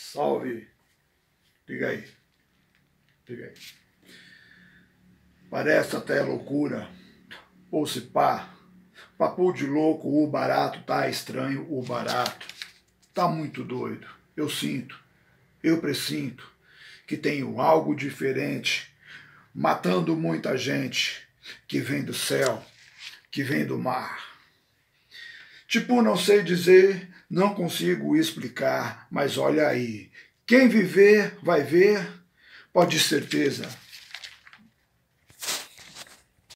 Salve. Liga aí. Liga aí. Parece até loucura. Ou se pá. Papo de louco, o barato tá estranho, o barato. Tá muito doido. Eu sinto, eu pressinto que tenho algo diferente, matando muita gente que vem do céu, que vem do mar. Tipo, não sei dizer, não consigo explicar, mas olha aí, quem viver vai ver, pode ter certeza.